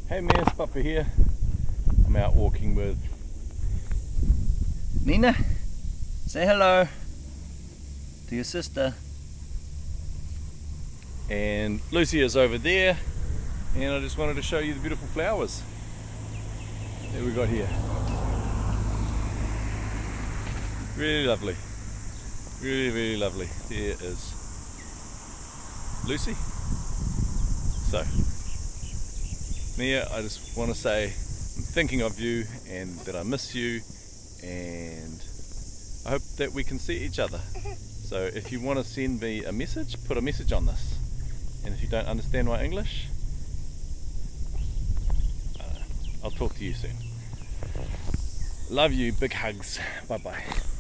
Hey man, Spuffer here. I'm out walking with Nina. Say hello to your sister. And Lucy is over there, and I just wanted to show you the beautiful flowers that we got here. Really lovely. Really lovely. There is Lucy. So Mia, I just want to say I'm thinking of you and that I miss you, and I hope that we can see each other. So if you want to send me a message, put a message on this. And if you don't understand my English, I'll talk to you soon. Love you, big hugs, bye bye.